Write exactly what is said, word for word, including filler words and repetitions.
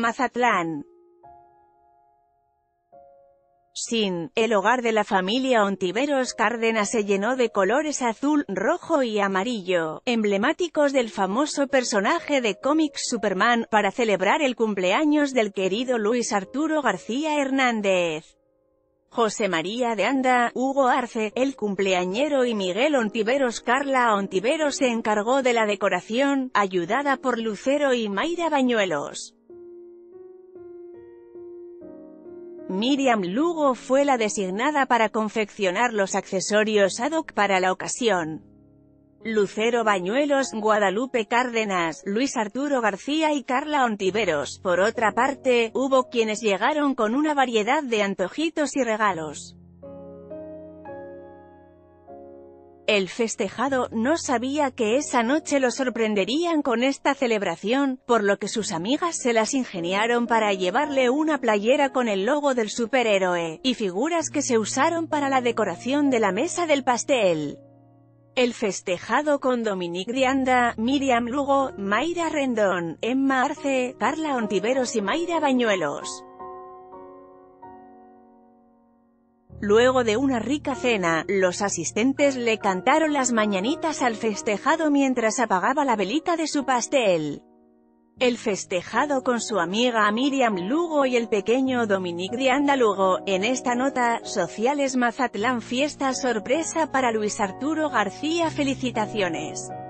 Mazatlán. Sin, el hogar de la familia Ontiveros Cárdenas se llenó de colores azul, rojo y amarillo, emblemáticos del famoso personaje de cómics Superman, para celebrar el cumpleaños del querido Luis Arturo García Hernández. José María de Anda, Hugo Arce, el cumpleañero y Miguel Ontiveros. Carla Ontiveros se encargó de la decoración, ayudada por Lucero y Mayra Bañuelos. Miriam Lugo fue la designada para confeccionar los accesorios ad hoc para la ocasión. Lucero Bañuelos, Guadalupe Cárdenas, Luis Arturo García y Carla Ontiveros. Por otra parte, hubo quienes llegaron con una variedad de antojitos y regalos. El festejado no sabía que esa noche lo sorprenderían con esta celebración, por lo que sus amigas se las ingeniaron para llevarle una playera con el logo del superhéroe, y figuras que se usaron para la decoración de la mesa del pastel. El festejado con Dominique de Anda, Miriam Lugo, Mayra Rendón, Emma Arce, Carla Ontiveros y Mayra Bañuelos. Luego de una rica cena, los asistentes le cantaron las mañanitas al festejado mientras apagaba la velita de su pastel. El festejado con su amiga Miriam Lugo y el pequeño Dominique de Anda Lugo. En esta nota, sociales Mazatlán fiesta sorpresa para Luis Arturo García. Felicitaciones.